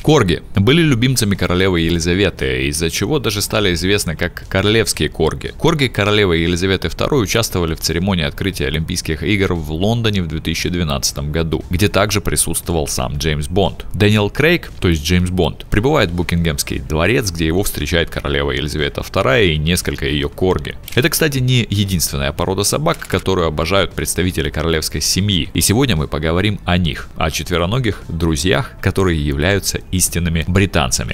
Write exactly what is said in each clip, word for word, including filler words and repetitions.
Корги были любимцами королевы Елизаветы, из-за чего даже стали известны как королевские корги. Корги королевы Елизаветы второй участвовали в церемонии открытия Олимпийских игр в Лондоне в две тысячи двенадцатом году, где также присутствовал сам Джеймс Бонд. Дэниел Крейг, то есть Джеймс Бонд, прибывает в Букингемский дворец, где его встречает королева Елизавета вторая и несколько ее корги. Это, кстати, не единственная порода собак, которую обожают представители королевской семьи, и сегодня мы поговорим о них, о четвероногих друзьях, которые являются истинными британцами.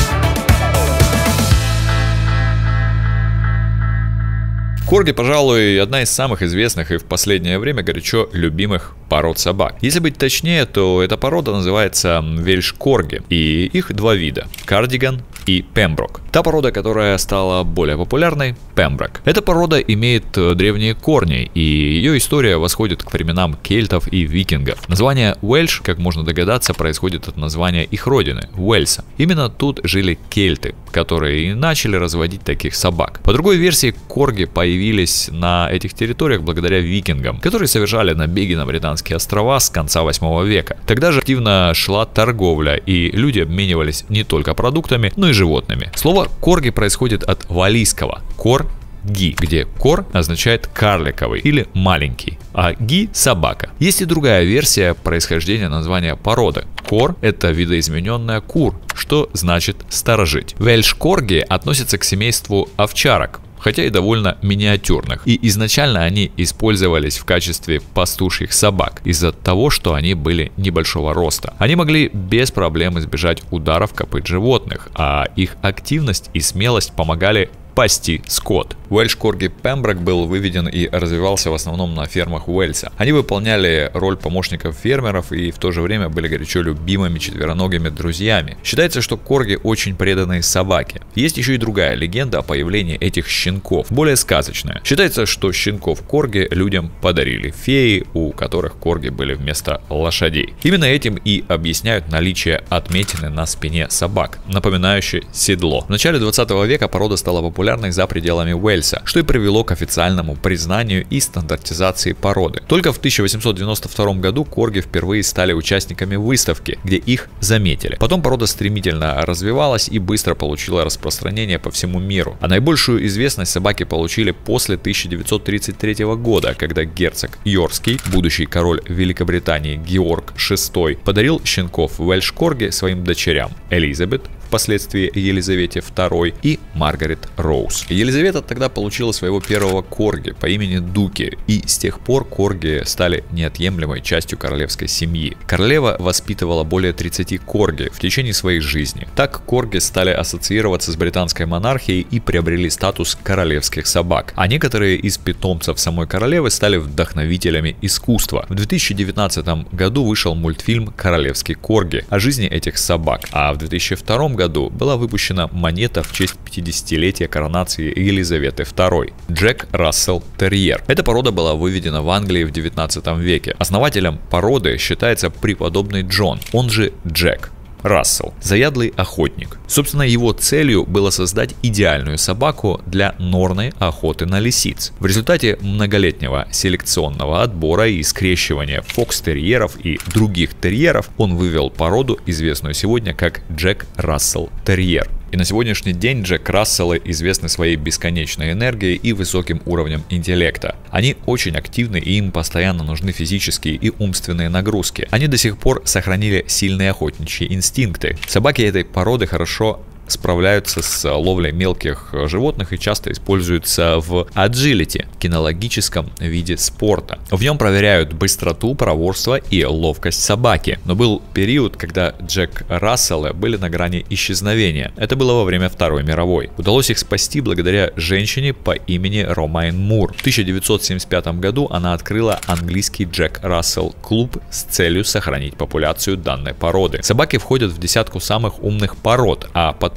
Корги, пожалуй, одна из самых известных и в последнее время горячо любимых пород собак. Если быть точнее, то эта порода называется вельш-корги, и их два вида – кардиган и пемброк. Та порода, которая стала более популярной – пемброк. Эта порода имеет древние корни, и ее история восходит к временам кельтов и викингов. Название Уэльш, как можно догадаться, происходит от названия их родины – Уэльса. Именно тут жили кельты, которые и начали разводить таких собак. По другой версии, корги появились на этих территориях благодаря викингам, которые совершали набеги на британские острова с конца восьмого века. Тогда же активно шла торговля, и люди обменивались не только продуктами, но и животными. Слово корги происходит от валлийского кор ги, где кор означает карликовый или маленький, а ги – собака. Есть и другая версия происхождения названия породы. Кор – это видоизмененная кур, что значит сторожить. Вельш-корги относятся к семейству овчарок, хотя и довольно миниатюрных, и изначально они использовались в качестве пастушьих собак из-за того, что они были небольшого роста. Они могли без проблем избежать ударов копыт животных, а их активность и смелость помогали пасти скот. Уэльш-корги Пемброк был выведен и развивался в основном на фермах Уэльса. Они выполняли роль помощников фермеров и в то же время были горячо любимыми четвероногими друзьями. Считается, что корги очень преданные собаки. Есть еще и другая легенда о появлении этих щенков, более сказочная. Считается, что щенков корги людям подарили феи, у которых корги были вместо лошадей. Именно этим и объясняют наличие отметины на спине собак, напоминающей седло. В начале двадцатого века порода стала популярной за пределами Уэльса, что и привело к официальному признанию и стандартизации породы. Только в тысяча восемьсот девяносто втором году корги впервые стали участниками выставки, где их заметили. Потом порода стремительно развивалась и быстро получила распространение по всему миру. А наибольшую известность собаки получили после тысяча девятьсот тридцать третьего года, когда герцог Йоркский, будущий король Великобритании Георг шестой, подарил щенков вельш-корги своим дочерям Элизабет, впоследствии Елизавете второй, и Маргарет Роуз. Елизавета тогда получила своего первого корги по имени Дуки, и с тех пор корги стали неотъемлемой частью королевской семьи. Королева воспитывала более тридцати корги в течение своей жизни. Так корги стали ассоциироваться с британской монархией и приобрели статус королевских собак, а некоторые из питомцев самой королевы стали вдохновителями искусства. В две тысячи девятнадцатом году вышел мультфильм «Королевские корги» о жизни этих собак, а в две тысячи втором году году была выпущена монета в честь пятидесятилетия коронации Елизаветы второй – Джек Рассел Терьер. Эта порода была выведена в Англии в девятнадцатом веке. Основателем породы считается преподобный Джон, он же Джек Рассел, заядлый охотник. Собственно, его целью было создать идеальную собаку для норной охоты на лисиц. В результате многолетнего селекционного отбора и скрещивания фокс-терьеров и других терьеров он вывел породу, известную сегодня как Джек Рассел Терьер. И на сегодняшний день Джек Расселы известны своей бесконечной энергией и высоким уровнем интеллекта. Они очень активны, и им постоянно нужны физические и умственные нагрузки. Они до сих пор сохранили сильные охотничьи инстинкты. Собаки этой породы хорошо справляются с ловлей мелких животных и часто используются в аджилити, кинологическом виде спорта. В нем проверяют быстроту, проворство и ловкость собаки. Но был период, когда Джек Расселы были на грани исчезновения. Это было во время Второй мировой. Удалось их спасти благодаря женщине по имени Ромайн Мур. В тысяча девятьсот семьдесят пятом году она открыла английский Джек Рассел клуб с целью сохранить популяцию данной породы. Собаки входят в десятку самых умных пород, а под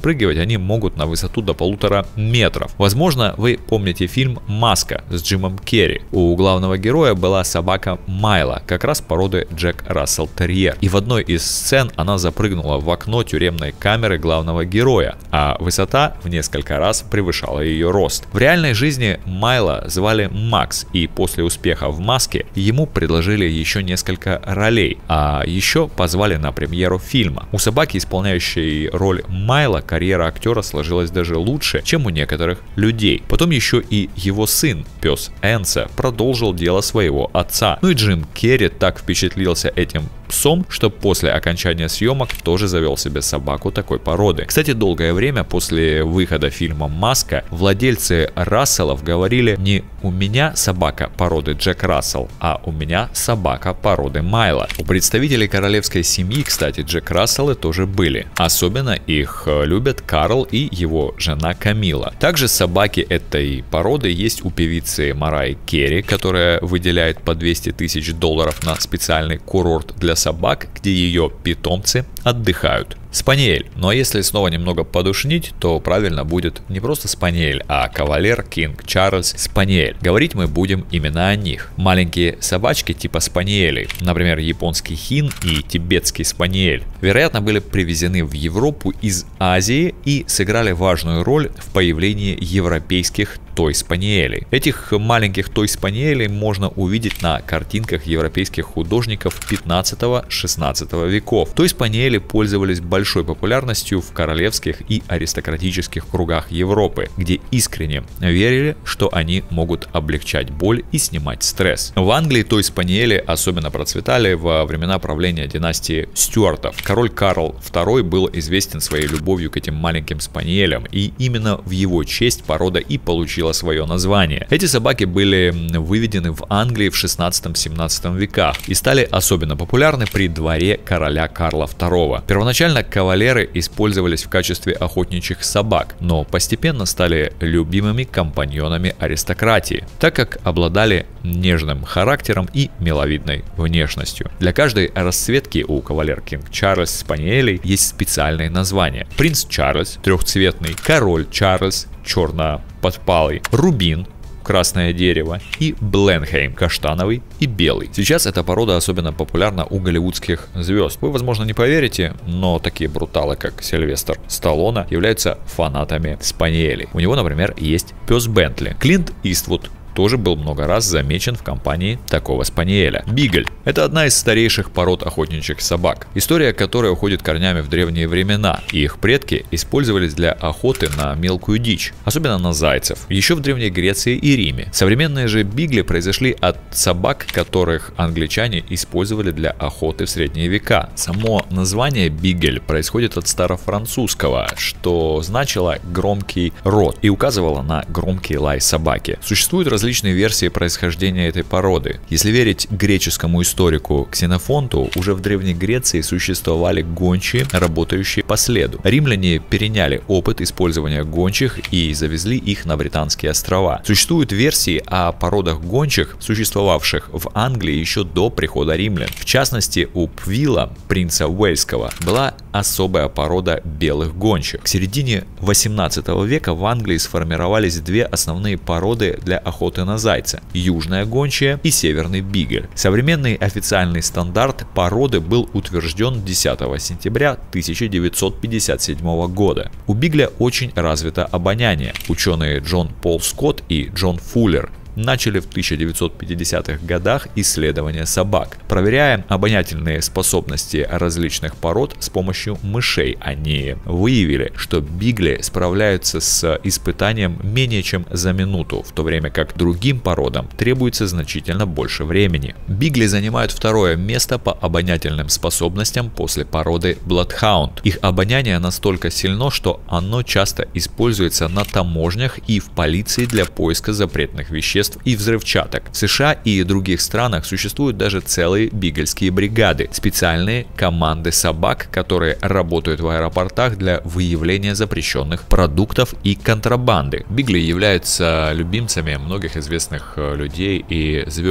подпрыгивать они могут на высоту до полутора метров. Возможно, вы помните фильм «Маска» с Джимом Керри. У главного героя была собака Майла, как раз породы Джек Рассел Терьер. И в одной из сцен она запрыгнула в окно тюремной камеры главного героя, а высота в несколько раз превышала ее рост. В реальной жизни Майла звали Макс, и после успеха в «Маске» ему предложили еще несколько ролей, а еще позвали на премьеру фильма. У собаки, исполняющей роль Майла, карьера актера сложилась даже лучше, чем у некоторых людей. Потом еще и его сын, пес Энса, продолжил дело своего отца. Ну и Джим Керри так впечатлился этим псом, что после окончания съемок тоже завел себе собаку такой породы. Кстати, долгое время после выхода фильма «Маска» владельцы Расселов говорили не «у меня собака породы Джек Рассел», а «у меня собака породы Майла». У представителей королевской семьи, кстати, Джек Расселы тоже были. Особенно их любят Карл и его жена Камила. Также собаки этой породы есть у певицы Марайи Керри, которая выделяет по двести тысяч долларов на специальный курорт для собак, где ее питомцы отдыхают. Спаниель. Но если снова немного подушнить, то правильно будет не просто спаниель, а кавалер, кинг, Чарльз, спаниель. Говорить мы будем именно о них. Маленькие собачки типа спаниелей, например, японский хин и тибетский спаниель, вероятно, были привезены в Европу из Азии и сыграли важную роль в появлении европейских той-спаниелей. Этих маленьких той-спаниелей можно увидеть на картинках европейских художников пятнадцатого-шестнадцатого веков. Той-спаниели пользовались большой популярностью в королевских и аристократических кругах Европы, где искренне верили, что они могут облегчать боль и снимать стресс. В Англии той-спаниели особенно процветали во времена правления династии Стюартов. Король Карл второй был известен своей любовью к этим маленьким спаниелям, и именно в его честь порода и получила свое название. Эти собаки были выведены в Англии в шестнадцатом-семнадцатом веках и стали особенно популярны при дворе короля Карла второго. Первоначально кавалеры использовались в качестве охотничьих собак, но постепенно стали любимыми компаньонами аристократии, так как обладали нежным характером и миловидной внешностью. Для каждой расцветки у кавалер Кинг Чарльз спаниелей есть специальные названия: принц Чарльз трехцветный, король Чарльз черно-подпалый, рубин красное дерево и Бленхейм каштановый и белый. Сейчас эта порода особенно популярна у голливудских звезд. Вы, возможно, не поверите, но такие бруталы, как Сильвестр Сталлоне, являются фанатами спаниелей. У него, например, есть пес Бентли. Клинт Иствуд тоже был много раз замечен в компании такого спаниеля. Бигль – это одна из старейших пород охотничьих собак, история которой уходит корнями в древние времена. Их предки использовались для охоты на мелкую дичь, особенно на зайцев, еще в Древней Греции и Риме. Современные же бигли произошли от собак, которых англичане использовали для охоты в средние века. Само название бигль происходит от старофранцузского, что значило громкий рот и указывало на громкий лай собаки. Существуют различные Различные версии происхождения этой породы. Если верить греческому историку Ксенофонту, уже в Древней Греции существовали гончие, работающие по следу. Римляне переняли опыт использования гончих и завезли их на Британские острова. Существуют версии о породах гончих, существовавших в Англии еще до прихода римлян. В частности, у Пвилла, принца Уэльского, была особая порода белых гончих. К середине восемнадцатого века в Англии сформировались две основные породы для охоты на зайца: южная гончая и северный бигль. Современный официальный стандарт породы был утвержден десятого сентября тысяча девятьсот пятьдесят седьмого года. У бигля очень развито обоняние. Ученые Джон Пол Скотт и Джон Фуллер начали в тысяча девятьсот пятидесятых годах исследования собак, проверяя обонятельные способности различных пород с помощью мышей. Они выявили, что бигли справляются с испытанием менее чем за минуту, в то время как другим породам требуется значительно больше времени. Бигли занимают второе место по обонятельным способностям после породы Bloodhound. Их обоняние настолько сильно, что оно часто используется на таможнях и в полиции для поиска запретных веществ и взрывчаток. В США и других странах существуют даже целые бигельские бригады, специальные команды собак, которые работают в аэропортах для выявления запрещенных продуктов и контрабанды. Бигли являются любимцами многих известных людей и звезд.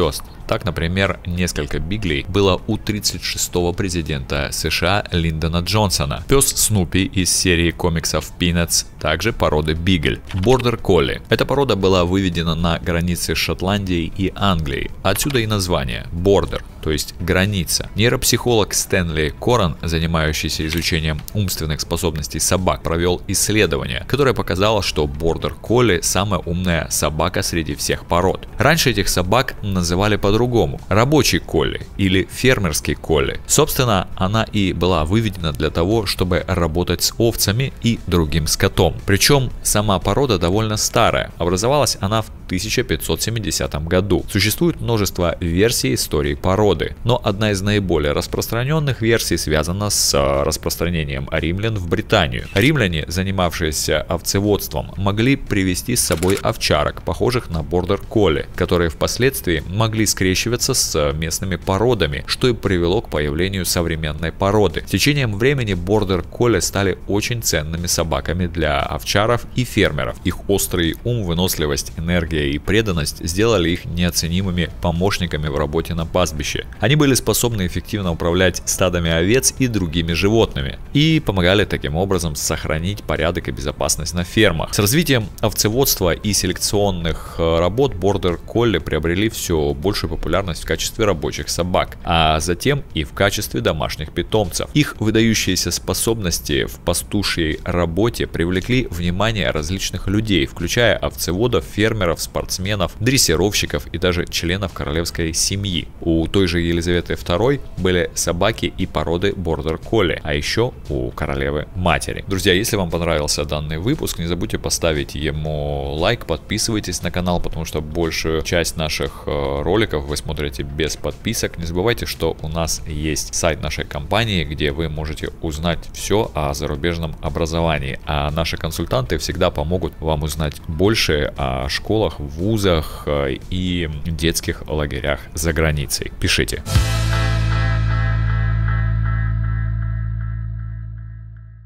Так, например, несколько биглей было у тридцать шестого президента США Линдона Джонсона. Пес Снупи из серии комиксов Peanuts, также породы бигль. Бордер колли. Эта порода была выведена на границе Шотландии и Англии. Отсюда и название бордер, то есть граница. Нейропсихолог Стэнли Коран, занимающийся изучением умственных способностей собак, провел исследование, которое показало, что бордер колли самая умная собака среди всех пород. Раньше этих собак называли по-другому – рабочий колли или фермерский колли. Собственно, она и была выведена для того, чтобы работать с овцами и другим скотом. Причем сама порода довольно старая. Образовалась она в тысяча пятьсот семидесятом году. Существует множество версий истории породы, но одна из наиболее распространенных версий связана с распространением римлян в Британию. Римляне, занимавшиеся овцеводством, могли привезти с собой овчарок, похожих на бордер колли, которые впоследствии могли скрещиваться с местными породами, что и привело к появлению современной породы. С течением времени бордер колли стали очень ценными собаками для овчаров и фермеров. Их острый ум, выносливость, энергия и преданность сделали их неоценимыми помощниками в работе на пастбище. Они были способны эффективно управлять стадами овец и другими животными и помогали таким образом сохранить порядок и безопасность на фермах. С развитием овцеводства и селекционных работ бордер колли приобрели все большую популярность в качестве рабочих собак, а затем и в качестве домашних питомцев. Их выдающиеся способности в пастушьей работе привлекли внимание различных людей, включая овцеводов, фермеров, спортсменов, дрессировщиков и даже членов королевской семьи. У той же Елизаветы второй были собаки и породы бордер колли, а еще у королевы матери. Друзья, если вам понравился данный выпуск, не забудьте поставить ему лайк, подписывайтесь на канал, потому что большую часть наших роликов вы смотрите без подписок. Не забывайте, что у нас есть сайт нашей компании, где вы можете узнать все о зарубежном образовании, а наши консультанты всегда помогут вам узнать больше о школах, вузах и детских лагерях за границей. Пишите.